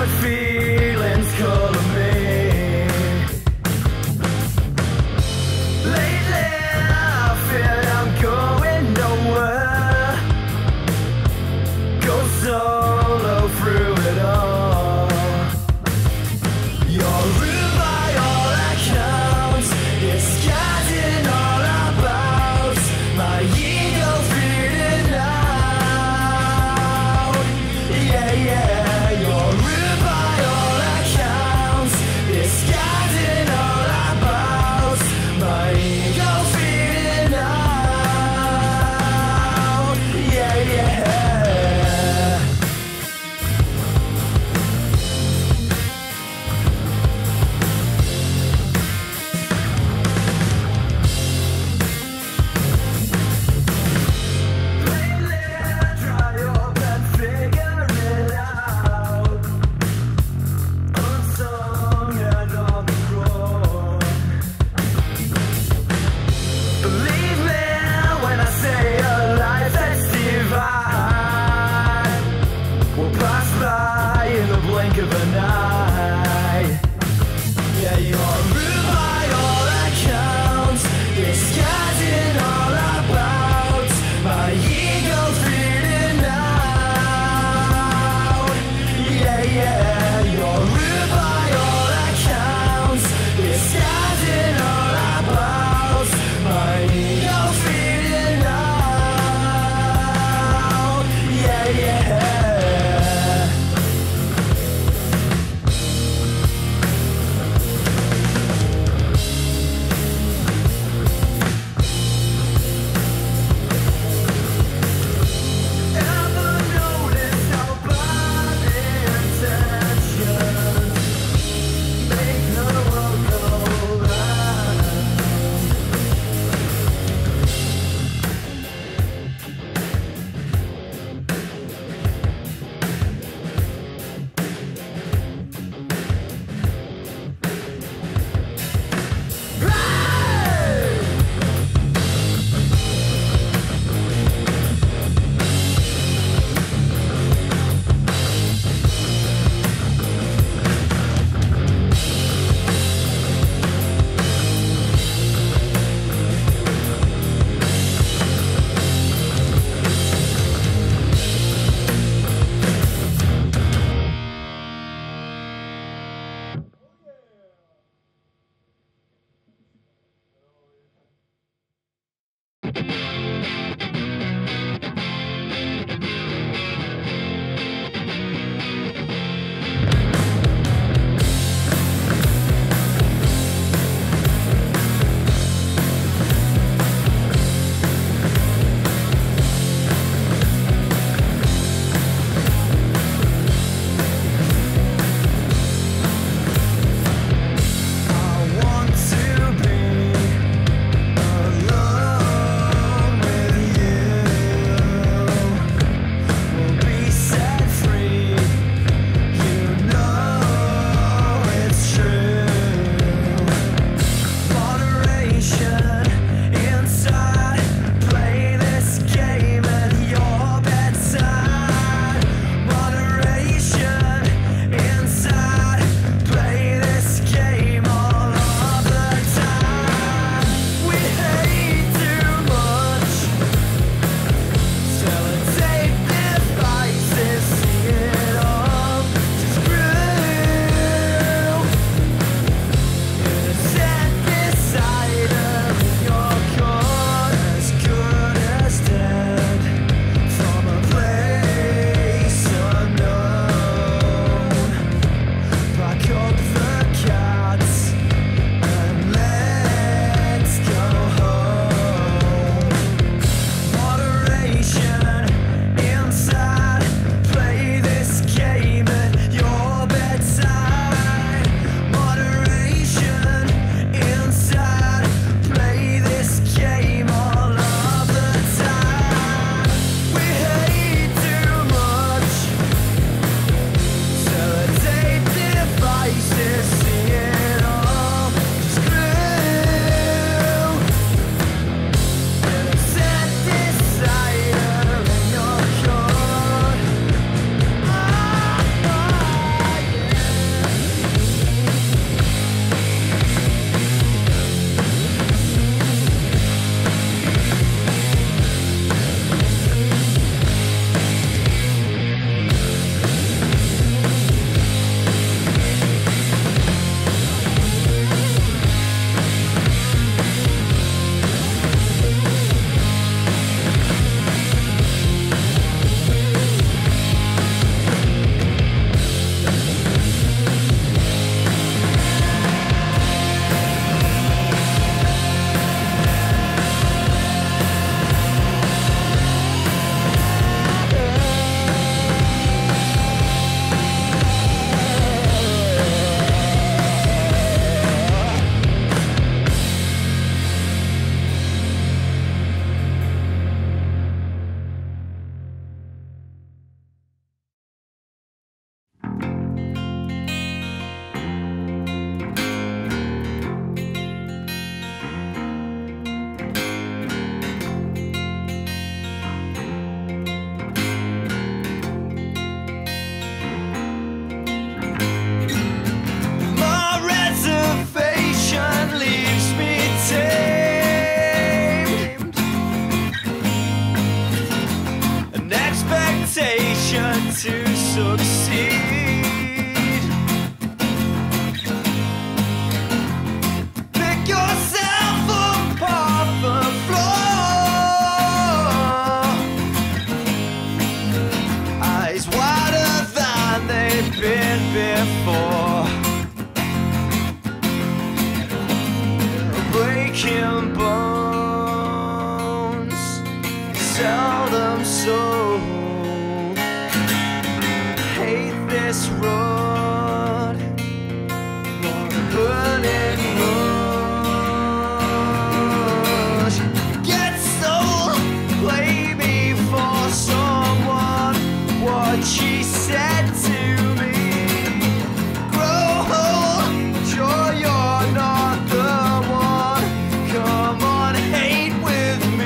what feelings color me. Lately I feel I'm going nowhere. Go solo through it all. You're rude by all accounts. Disguising all about my ego feeling out. Yeah, yeah. You're rude by all accounts. Disguising all about my ego feeling out. Yeah, yeah. Lately I try up and figure it out. Unsung and on the road. Believe me when I say a life that's divine will pass by in the blink of an eye. Yeah, you're rude by all accounts, disguising all about my ego feeling out. Yeah, yeah, you're rude by all accounts, disguising all about my ego feeling out. Yeah, yeah. to succeed. Pick yourself up off the floor, eyes wider than they've been before. Breaking bones, seldom so. Hate this road, wanna burn it much. Get sold, play me for someone. What she said to me. Grow old, sure you're not the one. Come on, hate with me.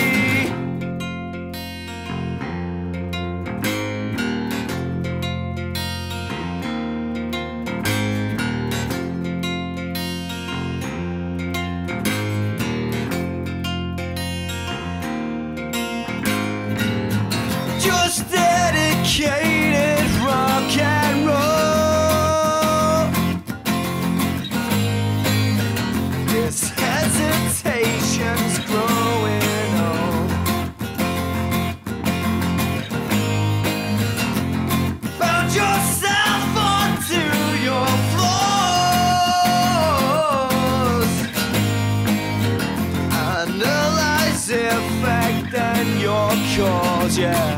Just dedicated rock and roll. This hesitation's growing old. Found yourself onto your flaws. Analyze effect and your cause, yeah.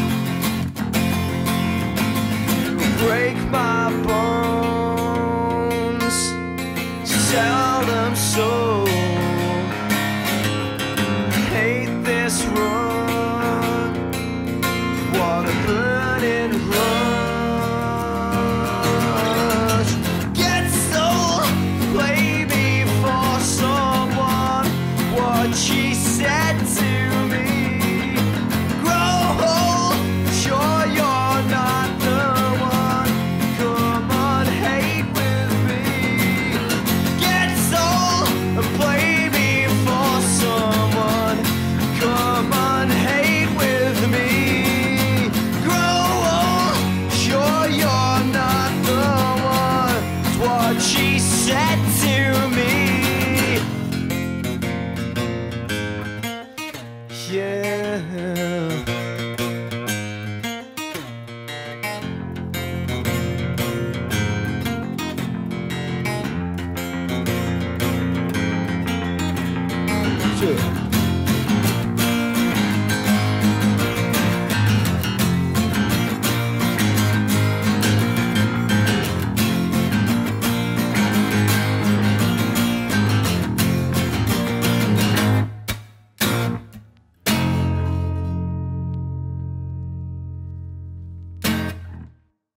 Break my bones, seldom so. Hate this road, wanna burn it rush. Get sold, play me for someone. What she said to me. Grow old, sure you're not the one. Come on, hate with me. Get sold and play me for someone. Come on, hate with me. Grow old, sure you're not the one. It's what she said to me. Yeah. Sure.